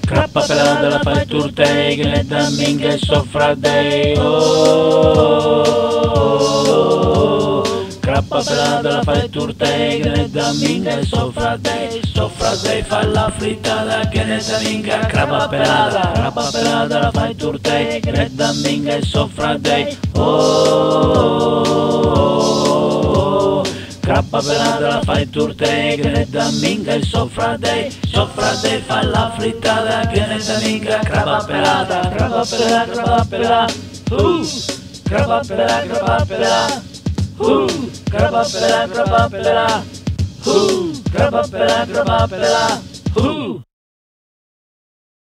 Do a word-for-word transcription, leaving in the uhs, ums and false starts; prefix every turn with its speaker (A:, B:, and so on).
A: Crappa pelata la fai turte, che ne da minga e soffra dei. Oh, crappa pelata la fai turte, che ne da minga e soffra dei. Soffra dei, fa la frittata, che ne da minga. Crappa pelata, crappa pelata la fai turte, che ne da minga e soffra dei. Oh, crappa pelata la fai turte, che ne da minga e soffra dei. Soffra dei, fa la frittata, che ne da minga. Crappa pelata, crappa pelata, crappa pelata. Uh, crappa pelata, crappa pelata. Uh, crappa pelata, crappa pelata. Uh, crappa pelata, crappa pelata. Uh.